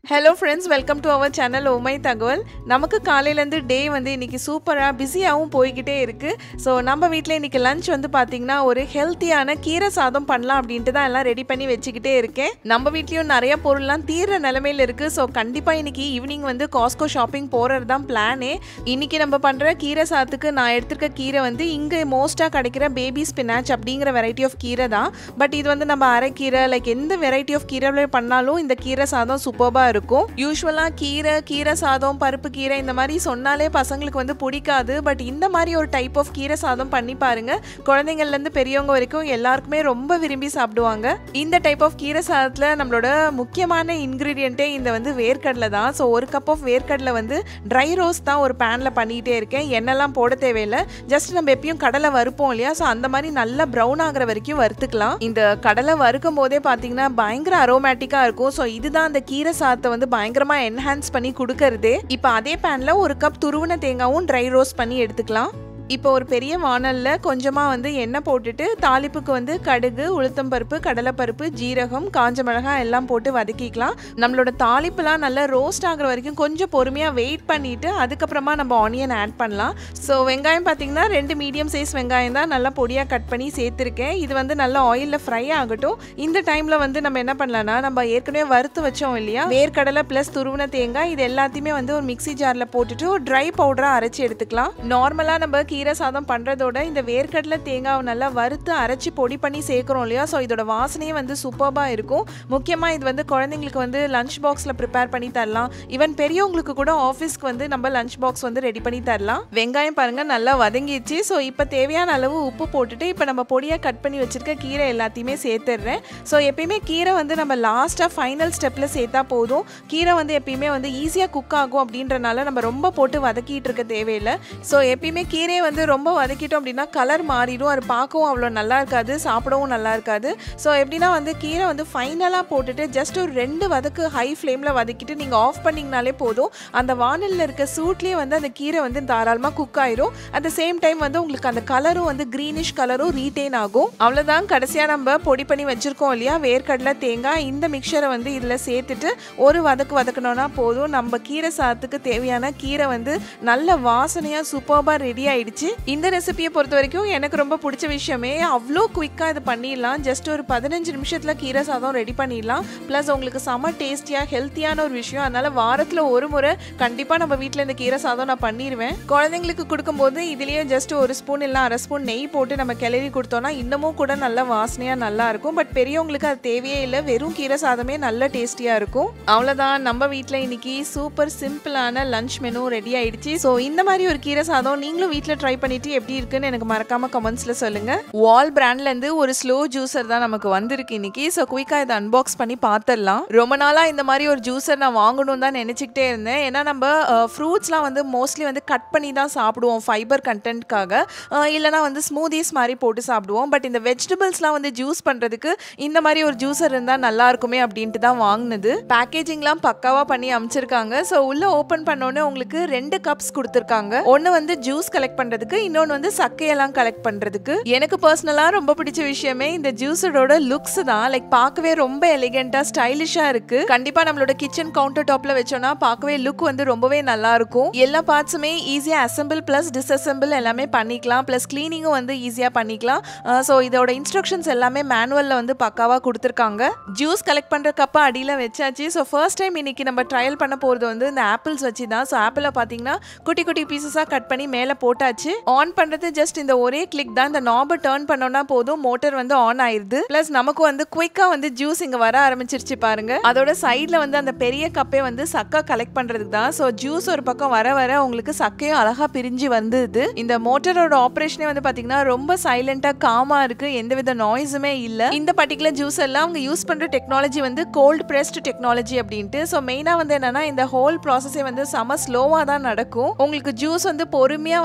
Hello friends, welcome to our channel ஓமை தகவல். நமக்கு காலையில இருந்து டே வந்து இன்னைக்கு சூப்பரா பிஸியாவும் போயிட்டே இருக்கு. சோ நம்ம வீட்ல இன்னைக்கு லஞ்ச் வந்து பாத்தீங்கன்னா ஒரு ஹெல்தியான கீரை சாதம் பண்ணலாம் அப்படினு தான் எல்லாம் ரெடி பண்ணி வெச்சிட்டே இருக்கேன். நம்ம வீட்லயும் நிறைய பொருள்லாம் தீர நிலைமையில இருக்கு. சோ கண்டிப்பா இன்னைக்கு ஈவினிங் வந்து Costco ஷாப்பிங் போறது தான் பிளானே. இன்னைக்கு நம்ம பண்ற கீரை சாதத்துக்கு நான் எடுத்துக்க கீரை வந்து இங்க மோஸ்டா கிடைக்கிற பேபி ஸ்பினாச் அப்படிங்கற வெரைட்டி ஆஃப் கீரை தான். பட் இது வந்து நம்ம அரைக்கீரை லைக் எந்த வெரைட்டி ஆஃப் கீரைல பண்ணாலும் இந்த கீரை சாதம் சூப்பரா இருக்கும். யூசுவலா கீரை சாதம் பருப்பு கீரை இந்த மாதிரி சொன்னாலே பசங்களுக்கு வந்து பிடிக்காது. பட் இந்த மாதிரி ஒரு டைப் ஆஃப் கீரை சாதம் பண்ணி பாருங்க. குழந்தைங்கள்ல இருந்து பெரியவங்க வரைக்கும் எல்லாருக்குமே ரொம்ப விரும்பி சாப்பிடுவாங்க. இந்த டைப் ஆஃப் கீரை சாதத்துல நம்மளோட முக்கியமான இன்கிரிடியன்ட்டே இந்த வந்து வேர்க்கடலை தான். ஸோ ஒரு கப் ஆஃப் வேர்க்கடலை வந்து ட்ரை ரோஸ்ட் தான் ஒரு பேன்ல பண்ணிட்டே இருக்கேன். எண்ணெய்லாம் போட தேவையில்லை. ஜஸ்ட் நம்ம எப்பயும் கடலை வறுப்போம் இல்லையா, ஸோ அந்த மாதிரி நல்லா ப்ரௌன் ஆகிற வரைக்கும் வறுத்துக்கலாம். இந்த கடலை வறுக்கும் போதே பார்த்தீங்கன்னா பயங்கர அரோமேட்டிக்கா இருக்கும். ஸோ இதுதான் அந்த கீரை சாதத்தை வந்து பயங்கரமா என்ஹான்ஸ் பண்ணி கொடுக்கறதே. இப்போ அதே பேன்ல ஒரு கப் துருவன தேங்காவும் ட்ரை ரோஸ்ட் பண்ணி எடுத்துக்கலாம். இப்போ ஒரு பெரிய வாணல்ல கொஞ்சமா வந்து எண்ணெய் போட்டுட்டு தாளிப்புக்கு வந்து கடுகு, உளுத்தம்பருப்பு, கடலைப்பருப்பு, ஜீரகம், காஞ்ச மிளகாய் எல்லாம் போட்டு வதக்கிக்கலாம். நம்மளோட தாளிப்புலாம் நல்லா ரோஸ்ட் ஆகுற வரைக்கும் கொஞ்சம் பொறுமையா வெயிட் பண்ணிட்டு அதுக்கப்புறமா நம்ம ஆனியன் ஆட் பண்ணலாம். ஸோ வெங்காயம் பார்த்தீங்கன்னா 2 மீடியம் சைஸ் வெங்காயம் தான் நல்லா பொடியா கட் பண்ணி சேர்த்துருக்கேன். இது வந்து நல்லா ஆயிலில் ஃப்ரை ஆகட்டும். இந்த டைம்ல வந்து நம்ம என்ன பண்ணலாம்னா, நம்ம ஏற்கனவே வறுத்து வச்சோம் இல்லையா வேர்க்கடலை பிளஸ் துருவன தேங்காய், இது எல்லாத்தையுமே வந்து ஒரு மிக்ஸி ஜார்ல போட்டுட்டு ஒரு ட்ரை பவுடரா அரைச்சி எடுத்துக்கலாம். நார்மலா நம்ம கீரை சாதம் பண்றதோட இந்த வேர்க்கடலை தேங்காவை நல்லா வறுத்து அரைச்சி பொடி பண்ணி சேர்க்கிறோம் இல்லையா, ஸோ இதோட வாசனையே வந்து சூப்பர்பா இருக்கும். முக்கியமா இது வந்து குழந்தைங்களுக்கு வந்து லஞ்ச் பாக்ஸ்ல ப்ரிப்பேர் பண்ணி தரலாம். ஈவன் பெரியவங்களுக்கு கூட ஆஃபீஸ்க்கு வந்து நம்ம லஞ்ச் பாக்ஸ் வந்து ரெடி பண்ணி தரலாம். வெங்காயம் பாருங்க நல்லா வதங்கிடுச்சு. ஸோ இப்போ தேவையான அளவு உப்பு போட்டுட்டு இப்போ நம்ம பொடியா கட் பண்ணி வச்சிருக்க கீரை எல்லாத்தையுமே சேர்த்துடுறேன். ஸோ எப்பயுமே கீரை வந்து நம்ம லாஸ்டா ஃபைனல் ஸ்டெப்ல சேர்த்தா போதும். கீரை வந்து எப்பயுமே வந்து ஈஸியா குக் ஆகும் அப்படின்றனால நம்ம ரொம்ப போட்டு வதக்கிட்டு இருக்க தேவையில்லை. ஸோ எப்பயுமே கீரையை வந்து ரொம்ப வதக்கிட்டோம் அப்படின்னா கலர் மாறிடும். அது பார்க்கவும் அவ்வளோ நல்லா இருக்காது, சாப்பிடவும் நல்லா இருக்காது. ஸோ எப்படின்னா வந்து கீரை வந்து ஃபைனலாக போட்டுட்டு ஜஸ்ட் ஒரு 2 வதக்கு ஹை ஃப்ளேமில் வதக்கிட்டு நீங்கள் ஆஃப் பண்ணிங்கனாலே போதும். அந்த வானலில் இருக்க சூட்லேயே வந்து அந்த கீரை வந்து தாராளமாக குக் ஆயிரும். அட் த சேம் டைம் வந்து உங்களுக்கு அந்த கலரும் வந்து க்ரீனிஷ் கலரும் ரீட்டைன் ஆகும். அவ்வளோதான். கடைசியாக நம்ம பொடி பண்ணி வச்சுருக்கோம் இல்லையா வேர்க்கடலை தேங்காய், இந்த மிக்சரை வந்து இதில் சேர்த்துட்டு ஒரு வதக்கணும்னா போதும். நம்ம கீரை சாதத்துக்கு தேவையான கீரை வந்து நல்ல வாசனையாக சூப்பராக ரெடி ஆயிடுச்சு. இந்த ரெசிபியை பொறுத்த வரைக்கும் எனக்கு ரொம்ப பிடிச்ச விஷயமே அவ்வளோ குயிக்காக இது பண்ணிடலாம். ஜஸ்ட் ஒரு 15 நிமிஷத்தில் கீரை சாதம் ரெடி பண்ணிடலாம். ப்ளஸ் உங்களுக்கு செம்ம டேஸ்டியாக ஹெல்த்தியான ஒரு விஷயம். அதனால வாரத்தில் ஒரு முறை கண்டிப்பாக நம்ம வீட்டில் இந்த கீரை சாதம் நான் பண்ணிடுவேன். குழந்தைங்களுக்கு கொடுக்கும்போது இதுலேயே ஜஸ்ட் ஒரு ஸ்பூன் இல்லை அரை ஸ்பூன் நெய் போட்டு நம்ம கிளறி கொடுத்தோம்னா இன்னமும் கூட நல்ல வாசனையாக நல்லா இருக்கும். பட் பெரியவங்களுக்கு அது தேவையே இல்லை, வெறும் கீரை சாதமே நல்ல டேஸ்டியாக இருக்கும். அவ்வளோதான், நம்ம வீட்டில் இன்னைக்கு சூப்பர் சிம்பிளான லஞ்ச் மெனு ரெடி ஆயிடுச்சு. ஸோ இந்த மாதிரி ஒரு கீரை சாதம் நீங்களும் வீட்டில் ட்ரை பண்ணிட்டு எப்படி இருக்குன்னு எனக்கு மறக்காம கமெண்ட்ஸ்ல சொல்லுங்க. வால் பிராண்ட்ல இருந்து ஒரு ஸ்லோ ஜூசர் தான் நமக்கு வந்திருக்கு இன்னைக்கு. ஸோ குயிக்கா இதை அன்பாக்ஸ் பண்ணி பார்த்துடலாம். ரொம்ப நாளா இந்த மாதிரி ஒரு ஜூசர் நான் வாங்கணும் தான் நினைச்சுக்கிட்டே இருந்தேன். ஏன்னா நம்ம ஃப்ரூட்ஸ்லாம் வந்து மோஸ்ட்லி வந்து கட் பண்ணி தான் சாப்பிடுவோம் ஃபைபர் கண்டென்ட்காக, இல்லைனா வந்து ஸ்மூதிஸ் மாதிரி போட்டு சாப்பிடுவோம். பட் இந்த வெஜிடபிள்ஸ்லாம் வந்து ஜூஸ் பண்றதுக்கு இந்த மாதிரி ஒரு ஜூசர் இருந்தா நல்லா இருக்குமே அப்படின்ட்டு தான் வாங்கினது. பேக்கேஜிங்லாம் பக்காவா பண்ணி அமைச்சிருக்காங்க. ஸோ உள்ள ஓப்பன் பண்ணோன்னே உங்களுக்கு 2 கப்ஸ் கொடுத்துருக்காங்க. ஒன்று வந்து ஜூஸ் கலெக்ட் பண்றதுக்கு, இன்னொன்று வந்து சக்கையெல்லாம் கலெக்ட் பண்றதுக்கு. எனக்கு பர்சனலா ரொம்ப பிடிச்ச விஷயமே இந்த ஜூஸரோட லுக்ஸ் தான். லைக் பார்க்கவே ரொம்ப எலிகென்ட்டா ஸ்டைலிஷா இருக்கு. கண்டிப்பா நம்மளோட கிச்சன் கவுண்டர் டாப்ல வச்சோம்னா பார்க்கவே லுக் வந்து ரொம்பவே நல்லா இருக்கும். எல்லா பார்ட்ஸுமே ஈஸியா அசெம்பிள் பிளஸ் டிஸ்அசெம்பிள் எல்லாமே பண்ணிக்கலாம். பிளஸ் கிளீனிங்கும் வந்து ஈஸியா பண்ணிக்கலாம். ஸோ இதோட இன்ஸ்ட்ரக்ஷன்ஸ் எல்லாமே மேனுவல்ல வந்து பக்காவா கொடுத்துருக்காங்க. ஜூஸ் கலெக்ட் பண்ற கப்பை அடியில வச்சாச்சு. ஸோ ஃபர்ஸ்ட் டைம் இன்னைக்கு நம்ம ட்ரையல் பண்ண போறது வந்து இந்த ஆப்பிள்ஸ் வச்சு தான். ஸோ ஆப்பிளை பார்த்தீங்கன்னா குட்டி குட்டி பீசஸா கட் பண்ணி மேலே போட்டாச்சு. ஆன் பண்றது ஜஸ்ட் இந்த ஒரே கிளிக் தான். இந்த நாபை டர்ன் பண்ணோம்னா போதும், மோட்டர் வந்து ஆன் ஆயிருது. பிளஸ் நமக்கு வந்து குயிக்கா வந்து ஜூஸ் இங்க வர ஆரம்பிச்சிருச்சு பாருங்க. அதோட சைட்ல வந்து அந்த பெரிய கப்பே வந்து சக்கா கலெக்ட் பண்றதுக்கு தான். ஸோ ஜூஸ் ஒரு பக்கம் வர வர உங்களுக்கு சக்கையும் அழகா பிரிஞ்சு வந்தது. இந்த மோட்டரோட ஆப்ரேஷனே வந்து பாத்தீங்கன்னா ரொம்ப சைலண்டா காமா இருக்கு, எந்தவித நாய்ஸுமே இல்ல. இந்த பர்டிகுலர் ஜூஸ் எல்லாம் அவங்க யூஸ் பண்ற டெக்னாலஜி வந்து கோல்ட் பிரஸ்ட் டெக்னாலஜி அப்படின்ட்டு. ஸோ மெயினா வந்து என்னன்னா இந்த ஹோல் ப்ராசஸே வந்து செம ஸ்லோவா தான் நடக்கும். உங்களுக்கு ஜூஸ் வந்து பொறுமையா வந்து அந்த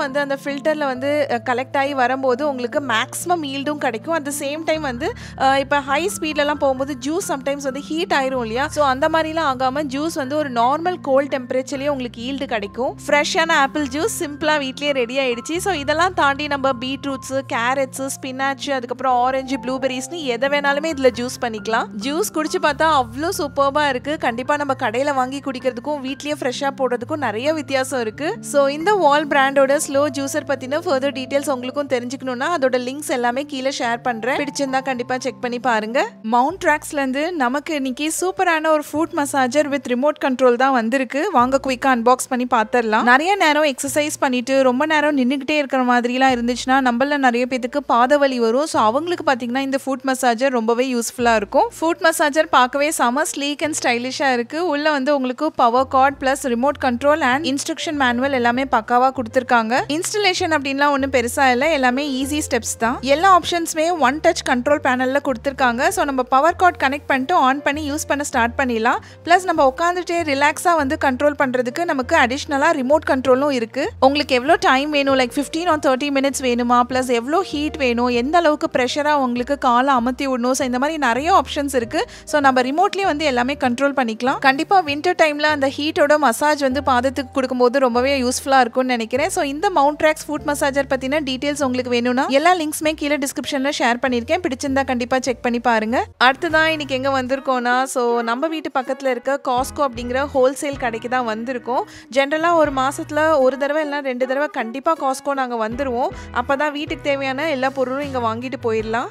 ஃபில்டரில் வந்து கலெக்ட் ஆகி வரும்போது உங்களுக்கு மேக்ஸிமம் ஈல்டும் கிடைக்கும். அட் த சேம் டைம் வந்து இப்போ ஹை ஸ்பீட்லலாம் போகும்போது ஜூஸ் சம்டைம்ஸ் வந்து ஹீட் ஆயிரும் இல்லையா, ஸோ அந்த மாதிரிலாம் ஆகாமல் ஜூஸ் வந்து ஒரு நார்மல் கோல்ட் டெம்பரேச்சர்லேயே உங்களுக்கு ஈல்டு கிடைக்கும். ஃப்ரெஷ்ஷான ஆப்பிள் ஜூஸ் சிம்பிளாக வீட்லேயே ரெடி ஆகிடுச்சு. ஸோ இதெல்லாம் தாண்டி நம்ம பீட்ரூட்ஸு, கேரட்ஸு, ஸ்பினாச்சு, அதுக்கப்புறம் ஆரஞ்சு, ப்ளூபெரிஸ்னு எதை வேணாலுமே இதில் ஜூஸ் பண்ணிக்கலாம். ஜூஸ் குடிச்சு பார்த்தா அவ்வளோ சூப்பராக இருக்குது. கண்டிப்பாக நம்ம கடையில் வாங்கி குடிக்கிறதுக்கும் வீட்லேயே ஃப்ரெஷ்ஷாக போடுறதுக்கும் நிறைய வித்தியாசம் இருக்குது. ஸோ இந்த வால் பிராண்டோட ஸ்லோ ஜூஸர் பற்றின ஃபர்தர் டீட்டெயில்ஸ் உங்களுக்கும் தெரிஞ்சுக்கணும்னா அதோட லிங்க்ஸ் எல்லாமே கீழே ஷேர் பண்ணுறேன். பிடிச்சிருந்தா கண்டிப்பாக செக் பண்ணி பாருங்க. மவுண்ட்ராக்ஸ்லேருந்து நமக்கு இன்னைக்கு சூப்பரான ஒரு foot massager with remote control தான் வந்திருக்கு. வாங்க குயிக்காக அன்பாக்ஸ் பண்ணி பார்த்துடலாம். நிறைய நேரம் எக்ஸசைஸ் பண்ணிட்டு ரொம்ப நேரம் நின்றுக்கிட்டே இருக்கிற மாதிரிலாம் இருந்துச்சுன்னா நம்மள நிறைய பேருக்கு பாதவலி வரும். ஸோ அவங்களுக்கு பார்த்தீங்கன்னா இந்த ஃபுட் மசாஜர் ரொம்பவே யூஸ்ஃபுல்லாக இருக்கும். ஃபுட் மசாஜர் பார்க்கவே செம ஸ்லீக் அண்ட் ஸ்டைலிஷாக இருக்குது. உள்ள வந்து உங்களுக்கு power cord plus remote control and instruction manual எல்லாமே பக்காவாக கொடுத்துருக்காங்க. இன்ஸ்டலேஷன் அப்படின்லாம் ஒன்றும் பெருசாக இல்லை, எல்லாமே ஈஸி ஸ்டெப்ஸ் தான். எல்லா ஆப்ஷன்ஸுமே ஒன் டச் கண்ட்ரோல் பேனலில் கொடுத்துருக்காங்க. ஸோ நம்ம பவர் கார்ட் கனெக்ட் பண்ணிட்டு ஆன் பண்ணி யூஸ் பண்ண ஸ்டார்ட் பண்ணிடலாம். ப்ளஸ் நம்ம உட்காந்துட்டே ரிலாக்ஸாக வந்து கண்ட்ரோல் பண்ணுறதுக்கு நமக்கு அடிஷ்னலாக ரிமோட் கண்ட்ரோலும் இருக்குது. உங்களுக்கு எவ்வளோ டைம் வேணும், லைக் 15 or 30 minutes வேணுமா, ப்ளஸ் எவ்வளோ ஹீட் வேணும், எந்த அளவுக்கு ப்ரெஷராக உங்களுக்கு காலை அமர்த்தி விடணும், ஸோ இந்த மாதிரி நிறைய ஆப்ஷன்ஸ் இருக்குது. ஸோ நம்ம ரிமோட்லேயே வந்து எல்லாமே கண்ட்ரோல் பண்ணிக்கலாம். கண்டிப்பாக வின்டர் டைமில் அந்த ஹீட்டோட மசாஜ் வந்து பாதத்துக்கு கொடுக்கும்போது ரொம்பவே யூஸ்ஃபுல்லாக இருக்கும்னு நினைக்கிறேன். ஸோ இந்த மவுண்ட்ராக்ஸ் ஃபுட் மசாஜர் பற்றின டீட்டெயில்ஸ் உங்களுக்கு வேணும்னா எல்லா லிங்க்ஸுமே கீழே டிஸ்கிரிப்ஷனில் ஷேர் பண்ணியிருக்கேன். பிடிச்சிருந்தா கண்டிப்பாக செக் பண்ணி பாருங்க. அடுத்ததான் இன்னைக்கு எங்கே வந்திருக்கோம்னா, ஸோ நம்ம வீட்டு பக்கத்தில் இருக்க காஸ்கோ அப்படிங்கிற ஹோல்சேல் கடைக்கு தான் வந்திருக்கோம். ஜென்ரலாக ஒரு மாதத்தில் ஒரு தடவை இல்லை 2 தடவை கண்டிப்பாக காஸ்கோ நாங்கள் வந்துடுவோம். அப்போ தான் வீட்டுக்கு தேவையான எல்லா பொருளும் இங்கே வாங்கிட்டு போயிடலாம்.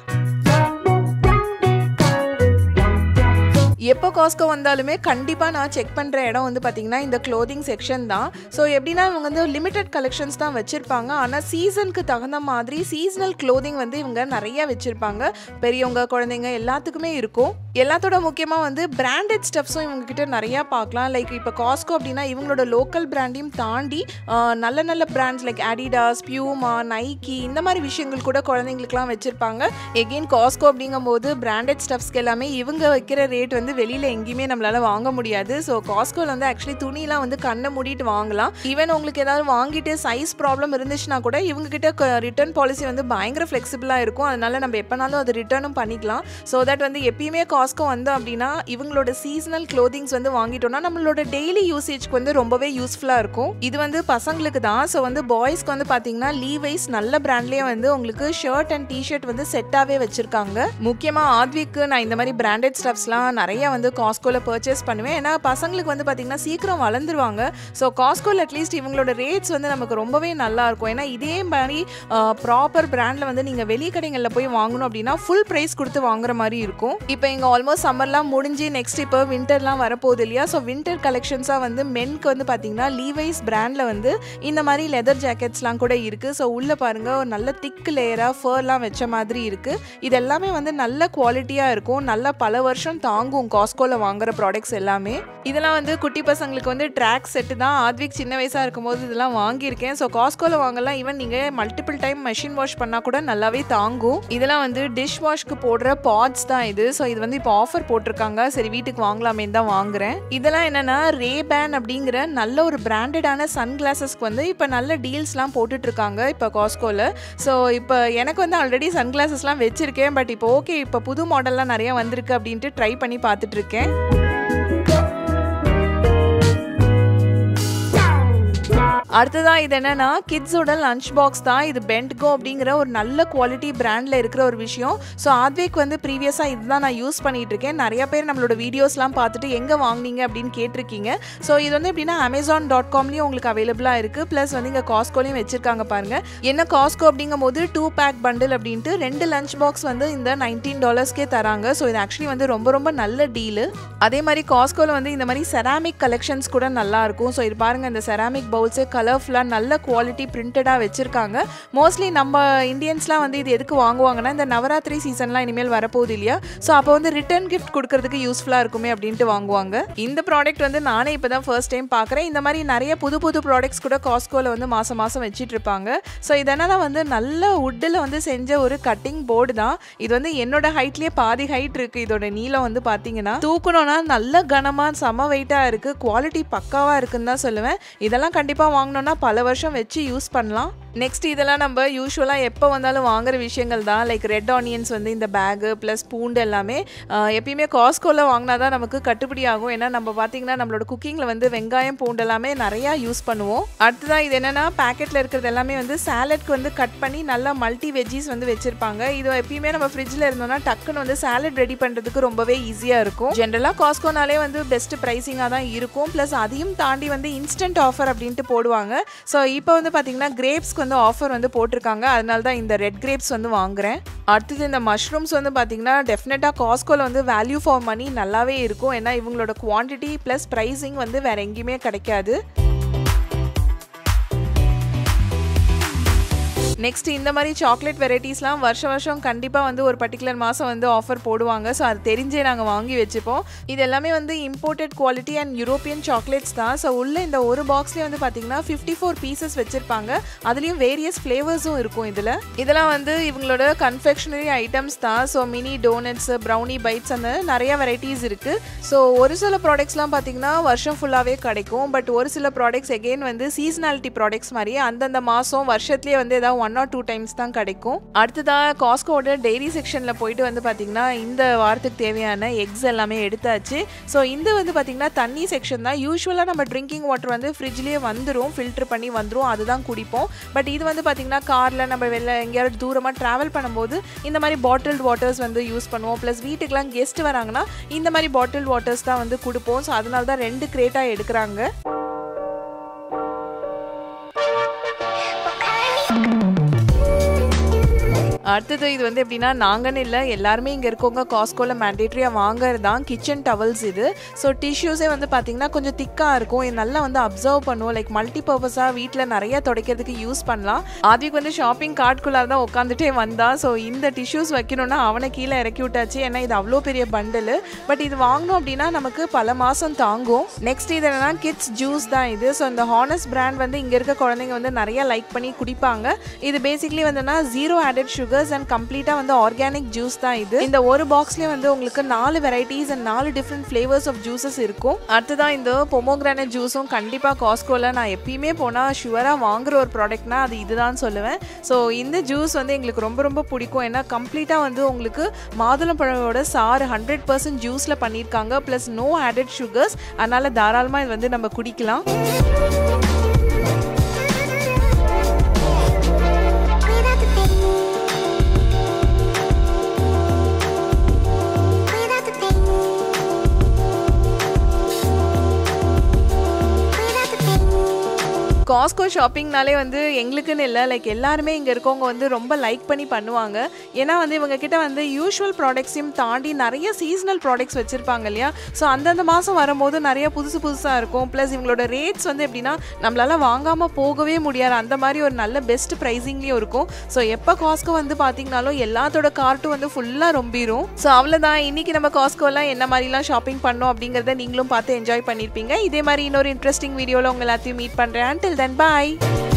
எப்போ காஸ்கோ வந்தாலுமே கண்டிப்பாக நான் செக் பண்ணுற இடம் வந்து பார்த்திங்கன்னா இந்த க்ளோதிங் செக்ஷன் தான். ஸோ எப்படின்னா இவங்க வந்து லிமிட்டட் கலெக்ஷன்ஸ் தான் வச்சுருப்பாங்க. ஆனால் சீசனுக்கு தகுந்த மாதிரி சீசனல் க்ளோதிங் வந்து இவங்க நிறையா வச்சுருப்பாங்க. பெரியவங்க, குழந்தைங்க எல்லாத்துக்குமே இருக்கும். எல்லாத்தோட முக்கியமாக வந்து பிராண்டட் ஸ்டப்ஸும் இவங்ககிட்ட நிறையா பார்க்கலாம். லைக் இப்போ காஸ்கோ அப்படின்னா இவங்களோட லோக்கல் பிராண்டையும் தாண்டி நல்ல நல்ல brands like Adidas, Puma, Nike இந்த மாதிரி விஷயங்கள் கூட குழந்தைங்களுக்குலாம் வச்சுருப்பாங்க. எகெயின் காஸ்கோ அப்படிங்கும்போது பிராண்டட் ஸ்டப்ஸ்க்கு எல்லாமே இவங்க வைக்கிற ரேட் வந்து வெளியில் எங்கேயுமே நம்மளால வாங்க முடியாது. ஸோ காஸ்கோவில் வந்து ஆக்சுவலி துணிலாம் வந்து கண்ணை மூடிட்டு வாங்கலாம். ஈவன் உங்களுக்கு ஏதாவது வாங்கிட்டு சைஸ் ப்ராப்ளம் இருந்துச்சுன்னா கூட இவங்ககிட்ட ரிட்டர்ன் பாலிசி வந்து பயங்கர ஃப்ளெக்சிபிளாக இருக்கும். அதனால நம்ம எப்போனாலும் அது ரிட்டர்னும் பண்ணிக்கலாம். ஸோ தட் வந்து எப்பயுமே காஸ்கோ வந்து அப்படின்னா இவங்களோட சீசனல் க்ளோதிங்ஸ் வந்து வாங்கிட்டோம்னா நம்மளோட டெய்லி யூசேஜ்க்கு வந்து ரொம்பவே யூஸ்ஃபுல்லாக இருக்கும். இது வந்து பசங்களுக்கு தான். ஸோ வந்து பாய்ஸ்க்கு வந்து பார்த்தீங்கன்னா லீவைஸ் நல்ல பிராண்ட்லேயே வந்து உங்களுக்கு ஷர்ட் அண்ட் டிஷர்ட் வந்து செட்டாகவே வச்சுருக்காங்க. முக்கியமாக ஆத்விக்கு நான் இந்த மாதிரி பிராண்டட் ஸ்டப்ஸ்லாம் நிறைய வந்து காஸ்கோவில் பர்ச்சேஸ் பண்ணுவேன். ஏன்னா பசங்களுக்கு வந்து பார்த்தீங்கன்னா சீக்கிரம் வளர்ந்துருவாங்க. ஸோ காஸ்கோவில் அட்லீஸ்ட் இவங்களோட ரேட்ஸ் வந்து நமக்கு ரொம்பவே நல்லா இருக்கும். ஏன்னா இதே மாதிரி ப்ராப்பர் பிராண்டில் வந்து நீங்கள் வெளி கடைகளில் போய் வாங்கணும் அப்படின்னா ஃபுல் ப்ரைஸ் கொடுத்து வாங்குற மாதிரி இருக்கும். இப்போ இங்கே ஆல்மோஸ்ட் சம்மர்லாம் முடிஞ்சு நெக்ஸ்ட் இப்போ வின்டர்லாம் வரப்போகுது இல்லையா. ஸோ வின்டர் கலெக்ஷன்ஸாக வந்து மென்க்கு வந்து பார்த்தீங்கன்னா லீவைஸ் பிராண்டில் வந்து இந்த மாதிரி லெதர் ஜாக்கெட்ஸ்லாம் கூட இருக்குது. ஸோ உள்ளே பாருங்கள் ஒரு நல்ல திக் லேயராக ஃபர்லாம் வச்ச மாதிரி இருக்குது. இது எல்லாமே வந்து நல்ல குவாலிட்டியாக இருக்கும். நல்லா பல வருஷம் தாங்கும் காஸ்கோவில் வாங்குற ப்ராடக்ட்ஸ் எல்லாமே. இதெல்லாம் வந்து குட்டி பசங்களுக்கு வந்து ட்ராக் செட்டு தான். ஆத்விக் சின்ன வயசாக இருக்கும்போது இதெல்லாம் வாங்கியிருக்கேன். ஸோ காஸ்கோவில் வாங்கலாம். ஈவன் நீங்கள் மல்டிபிள் டைம் மெஷின் வாஷ் பண்ணால் கூட நல்லாவே தாங்கும். இதெல்லாம் வந்து டிஷ் வாஷ்க்கு போடுற பாட்ஸ் தான் இது. ஸோ இது வந்து இப்போ ஆஃபர் போட்டிருக்காங்க. சரி வீட்டுக்கு வாங்கலாமே தான் வாங்குறேன். இதெல்லாம் என்னென்னா ரேபேன் அப்படிங்கிற நல்ல ஒரு பிராண்டடான சன் கிளாஸஸ்க்கு வந்து இப்போ நல்ல டீல்ஸ்லாம் போட்டுட்டு இருக்காங்க இப்போ காஸ்கோவில். ஸோ இப்போ எனக்கு வந்து ஆல்ரெடி சன் கிளாஸஸ்லாம் வச்சுருக்கேன். பட் இப்போ ஓகே இப்போ புது மாடல்லாம் நிறையா வந்திருக்கு அப்படின்ட்டு ட்ரை பண்ணி பார்த்துட்டு இருக்கேன். அடுத்ததான் இது என்னன்னா கிட்ஸோட லஞ்ச் பாக்ஸ் தான். இது பென்ட்கோ அப்படிங்கிற ஒரு நல்ல குவாலிட்டி பிராண்டில் இருக்கிற ஒரு விஷயம். ஸோ ஆத்வேக் வந்து ப்ரீவியஸாக இதுதான் நான் யூஸ் பண்ணிட்டு இருக்கேன். நிறைய பேர் நம்மளோட வீடியோஸ்லாம் பார்த்துட்டு எங்கே வாங்கினீங்க அப்படின்னு கேட்டிருக்கீங்க. ஸோ இது வந்து எப்படின்னா Amazon.comலேயும் உங்களுக்கு அவைலபிளாக இருக்குது. ப்ளஸ் வந்து இங்கே காஸ்கோலையும் வச்சுருக்காங்க பாருங்கள். என்ன காஸ்கோ அப்படிங்கும் போது 2 pack பண்டில் அப்படின்ட்டு 2 லஞ்ச் பாக்ஸ் வந்து இந்த $19 தராங்க. ஸோ இது ஆக்சுவலி வந்து ரொம்ப ரொம்ப நல்ல டீலு. அதே மாதிரி காஸ்கோவில் வந்து இந்த மாதிரி செராமிக் கலெக்ஷன்ஸ் கூட நல்லாயிருக்கும். ஸோ இது பாருங்கள் இந்த செராமிக் பவுல்ஸு கலர்ஃபுல்லாக நல்ல குவாலிட்டி பிரிண்டடாக வச்சுருக்காங்க. மோஸ்ட்லி நம்ம இந்தியன்ஸ்லாம் வந்து இது எதுக்கு வாங்குவாங்கன்னா இந்த நவராத்திரி சீசன்லாம் இனிமேல் வரப்போகுது இல்லையா. ஸோ அப்போ வந்து ரிட்டர்ன் கிஃப்ட் கொடுக்கறதுக்கு யூஸ்ஃபுல்லாக இருக்குமே அப்படின்ட்டு வாங்குவாங்க. இந்த ப்ராடக்ட் வந்து நானே இப்போ தான் ஃபர்ஸ்ட் டைம் பார்க்குறேன். இந்த மாதிரி நிறைய புது புது ப்ராடக்ட்ஸ் கூட காஸ்கோவில் வந்து மாதம் மாதம் வச்சுட்டு இருப்பாங்க. ஸோ இதனால் வந்து நல்ல வுட்டில் வந்து செஞ்ச ஒரு கட்டிங் போர்டு தான். இது வந்து என்னோட ஹைட்லேயே பாதி ஹைட் இருக்குது. இதோட நீளம் வந்து பார்த்தீங்கன்னா தூக்கணும்னா நல்ல கனமாக செம வெயிட்டாக இருக்குது. குவாலிட்டி பக்காவாக இருக்குன்னு தான் சொல்லுவேன். இதெல்லாம் கண்டிப்பாக வாங்கணும்னா பல வருஷம் வச்சு யூஸ் பண்ணலாம். நெக்ஸ்ட் இதெல்லாம் நம்ம யூசுவலாக எப்போ வந்தாலும் வாங்குற விஷயங்கள் தான். லைக் ரெட் ஆனியன்ஸ் வந்து இந்த பேகு ப்ளஸ் பூண்டு எல்லாமே எப்பயுமே காஸ்கோவில் வாங்கினா தான் நமக்கு கட்டுப்படி ஆகும். ஏன்னா நம்ம பார்த்தீங்கன்னா நம்மளோட குக்கிங்கில் வந்து வெங்காயம் பூண்டு எல்லாமே நிறையா யூஸ் பண்ணுவோம். அடுத்ததான் இது என்னென்னா பேக்கெட்டில் இருக்கிறது எல்லாமே வந்து சாலட்க்கு வந்து கட் பண்ணி நல்லா மல்டி வெஜ்ஜீஸ் வந்து வச்சுருப்பாங்க. இது எப்பயுமே நம்ம ஃப்ரிட்ஜில் இருந்தோம்னா டக்குன்னு வந்து சாலட் ரெடி பண்ணுறதுக்கு ரொம்பவே ஈஸியாக இருக்கும். ஜென்ரலாக காஸ்கோனாலே வந்து பெஸ்ட் ப்ரைஸிங்காக தான் இருக்கும். ப்ளஸ் அதையும் தாண்டி வந்து இன்ஸ்டன்ட் ஆஃபர் அப்படின்ட்டு போடுவாங்க. ஸோ இப்போ வந்து பார்த்தீங்கன்னா கிரேப்ஸ்க்கு வந்து ஆஃபர் வந்து போட்டிருக்காங்க. அதனால தான் இந்த ரெட் கிரேப்ஸ் வந்து வாங்குறேன். அடுத்தது இந்த மஷ்ரூம்ஸ் வந்து பார்த்தீங்கன்னா டெஃபினட்டாக காஸ்கோவில் வந்து வேல்யூ ஃபார் மணி நல்லாவே இருக்கும். ஏன்னா இவங்களோட குவான்டிட்டி ப்ளஸ் ப்ரைஸிங் வந்து வேறு எங்கேயுமே கிடைக்காது. நெக்ஸ்ட் இந்த மாதிரி சாக்லேட் வெரைட்டிஸ்லாம் வருஷம் கண்டிப்பாக வந்து ஒரு பர்டிகுலர் மாதம் வந்து ஆஃபர் போடுவாங்க. ஸோ அது தெரிஞ்சே நாங்கள் வாங்கி வச்சுப்போம். இது எல்லாமே வந்து imported quality and European chocolates தான். ஸோ உள்ள இந்த ஒரு பாக்ஸ்லேயே வந்து பார்த்தீங்கன்னா 54 பீசஸ் வச்சுருப்பாங்க. அதுலேயும் வேரியஸ் ஃப்ளேவர்ஸும் இருக்கும். இதெல்லாம் வந்து இவங்களோட கன்ஃபெக்ஷனரி ஐட்டம்ஸ் தான். So mini donuts, brownie bites அந்த நிறைய வெரைட்டிஸ் இருக்குது. ஸோ ஒரு சில ப்ராடக்ட்ஸ்லாம் பார்த்தீங்கன்னா வருஷம் ஃபுல்லாகவே கிடைக்கும். பட் ஒரு சில ப்ராடக்ட்ஸ் எகெயின் வந்து சீசனாலிட்டி ப்ராடக்ட்ஸ் மாதிரியே அந்தந்த மாதம் வருஷத்துலேயே வந்து ஏதாவது 1 or 2 டைம்ஸ் தான் கிடைக்கும். அடுத்ததாக காஸ்கோட டெய்ரி செக்ஷனில் போயிட்டு வந்து பார்த்தீங்கன்னா இந்த வாரத்துக்கு தேவையான எக்ஸ் எல்லாமே எடுத்தாச்சு. ஸோ இந்த வந்து பார்த்தீங்கன்னா தண்ணி செக்ஷன் தான். யூஸ்வலாக நம்ம ட்ரிங்கிங் வாட்டர் வந்து ஃப்ரிட்ஜ்லேயே வந்துடும், ஃபில்டர் பண்ணி வந்துடும், அதுதான் குடிப்போம். பட் இது வந்து பார்த்தீங்கன்னா காரில் நம்ம வெளில எங்கேயாவது தூரமாக ட்ராவல் பண்ணும்போது இந்த மாதிரி பாட்டில்டு வாட்டர்ஸ் வந்து யூஸ் பண்ணுவோம். ப்ளஸ் வீட்டுக்கெலாம் கெஸ்ட் வராங்கன்னா இந்த மாதிரி பாட்டில்டு வாட்டர்ஸ் தான் வந்து கொடுப்போம். ஸோ அதனால தான் 2 கிரேட்டாக எடுக்கிறாங்க. அடுத்தது இது வந்து எப்படின்னா நாங்கன்னு இல்லை, எல்லாருமே இங்கே இருக்கவங்க காஸ்கோவில் மேண்டேட்ரியாக வாங்குறது தான் கிச்சன் டவல்ஸ் இது. ஸோ டிஷ்யூஸே வந்து பார்த்தீங்கன்னா கொஞ்சம் திக்காக இருக்கும். இது நல்லா வந்து அப்சர்வ் பண்ணுவோம். லைக் மல்டி பர்பஸாக வீட்டில் நிறைய துடைக்கிறதுக்கு யூஸ் பண்ணலாம். ஆதிக்கு வந்து ஷாப்பிங் கார்ட்குள்ளார தான் உட்காந்துட்டே வந்தான். ஸோ இந்த டிஷ்யூஸ் வைக்கணும்னா அவனை கீழே இறக்கி விட்டாச்சு. ஏன்னா இது அவ்வளோ பெரிய பண்டில். பட் இது வாங்கணும் அப்படின்னா நமக்கு பல மாதம் தாங்கும். நெக்ஸ்ட் இது என்னன்னா கிட்ஸ் ஜூஸ் தான் இது. ஸோ இந்த ஹானஸ் பிராண்ட் வந்து இங்கே இருக்க குழந்தைங்க வந்து நிறைய லைக் பண்ணி குடிப்பாங்க. இது பேசிக்லி வந்துன்னா 0 added sugar அண்ட் கம்ப்ளீட்டா வந்து ஆர்கானிக் ஜூஸ் தான் இது. இந்த ஒரு பாக்ஸ்லயே வந்து உங்களுக்கு 4 varieties and 4 different flavours of juices இருக்கும். அடுத்ததான் இந்த பொமோகிரானட் ஜூஸும் கண்டிப்பா காஸ்கோல நான் எப்பயுமே போனா ஷுவரா வாங்குற ஒரு ப்ராடக்ட்னா அது இதுதான் சொல்லுவேன். ஸோ இந்த ஜூஸ் வந்து எங்களுக்கு ரொம்ப பிடிக்கும். ஏன்னா கம்ப்ளீட்டா வந்து உங்களுக்கு மாதுளம்பழத்தோட சாறு 100% ஜூஸ்ல பண்ணியிருக்காங்க. Plus no added sugars. அதனால தாராளமா இது வந்து நம்ம குடிக்கலாம். காஸ்கோ ஷாப்பிங்னாலே வந்து எங்களுக்குன்னு இல்லை, லைக் எல்லாருமே இங்கே இருக்கவங்க வந்து ரொம்ப லைக் பண்ணி பண்ணுவாங்க. ஏன்னா வந்து இவங்க கிட்ட வந்து யூஷுவல் ப்ராடக்ட்ஸையும் தாண்டி நிறைய சீசனல் ப்ராடக்ட்ஸ் வச்சுருப்பாங்க இல்லையா. ஸோ அந்தந்த மாதம் வரும்போது நிறைய புதுசாக இருக்கும். ப்ளஸ் இவங்களோட ரேட்ஸ் வந்து எப்படின்னா நம்மளால வாங்காமல் போகவே முடியாது. அந்த மாதிரி ஒரு நல்ல பெஸ்ட் ப்ரைஸிங்லேயும் இருக்கும். ஸோ எப்போ காஸ்கோ வந்து பார்த்தீங்கனாலும் எல்லாத்தோட கார்ட்டும் வந்து ஃபுல்லாக ரொம்பிடும். ஸோ அவ்வளோதான், இன்றைக்கி நம்ம காஸ்கோலாம் என்ன மாதிரிலாம் ஷாப்பிங் பண்ணோம் அப்படிங்கிறத நீங்களும் பார்த்து என்ஜாய் பண்ணியிருப்பீங்க. இதே மாதிரி இன்னொரு இன்ட்ரெஸ்டிங் வீடியோவில் உங்கள் எல்லாத்தையும் மீட் பண்ணுறேன். Until then, bye.